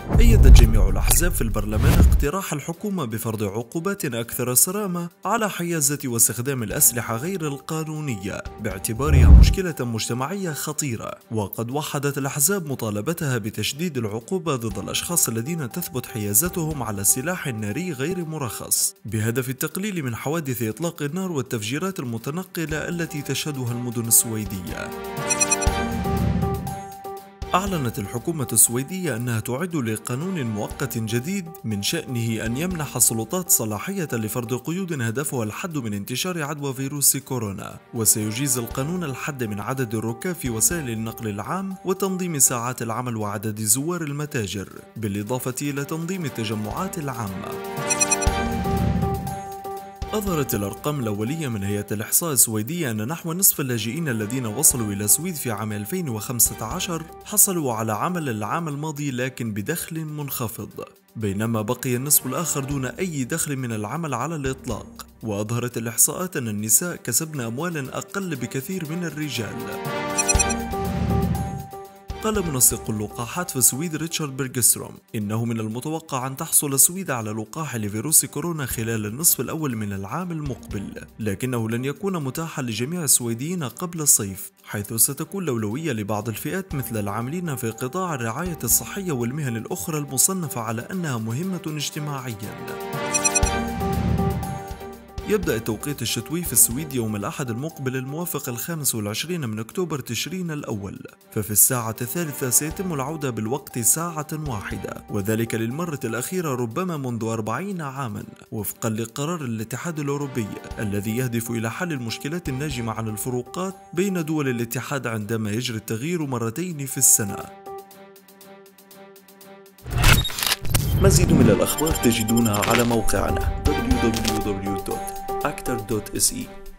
أيدت جميع الأحزاب في البرلمان اقتراح الحكومة بفرض عقوبات أكثر صرامة على حيازة واستخدام الأسلحة غير القانونية باعتبارها مشكلة مجتمعية خطيرة، وقد وحدت الأحزاب مطالبتها بتشديد العقوبة ضد الأشخاص الذين تثبت حيازتهم على سلاح ناري غير مرخص بهدف التقليل من حوادث إطلاق النار والتفجيرات المتنقلة التي تشهدها المدن السويدية. أعلنت الحكومة السويدية أنها تعد لقانون مؤقت جديد من شأنه أن يمنح السلطات صلاحية لفرض قيود هدفها الحد من انتشار عدوى فيروس كورونا، وسيجيز القانون الحد من عدد الركاب في وسائل النقل العام وتنظيم ساعات العمل وعدد زوار المتاجر، بالإضافة إلى تنظيم التجمعات العامة. أظهرت الأرقام الأولية من هيئة الإحصاء السويدية أن نحو نصف اللاجئين الذين وصلوا إلى السويد في عام 2015 حصلوا على عمل العام الماضي لكن بدخل منخفض، بينما بقي النصف الآخر دون أي دخل من العمل على الإطلاق. وأظهرت الإحصاءات أن النساء كسبن أموالا أقل بكثير من الرجال. قال منسق اللقاحات في السويد ريتشارد بيرغستروم إنه من المتوقع أن تحصل السويد على لقاح لفيروس كورونا خلال النصف الأول من العام المقبل، لكنه لن يكون متاحا لجميع السويديين قبل الصيف، حيث ستكون الأولوية لبعض الفئات مثل العاملين في قطاع الرعاية الصحية والمهن الأخرى المصنفة على أنها مهمة اجتماعيا. يبدأ التوقيت الشتوي في السويد يوم الأحد المقبل الموافق 25 من أكتوبر تشرين الأول، ففي الساعة 3 سيتم العودة بالوقت ساعة واحدة، وذلك للمرة الأخيرة ربما منذ 40 عاما وفقا لقرار الاتحاد الأوروبي الذي يهدف إلى حل المشكلات الناجمة عن الفروقات بين دول الاتحاد عندما يجري التغيير مرتين في السنة. مزيد من الأخبار تجدونها على موقعنا www.actor.se.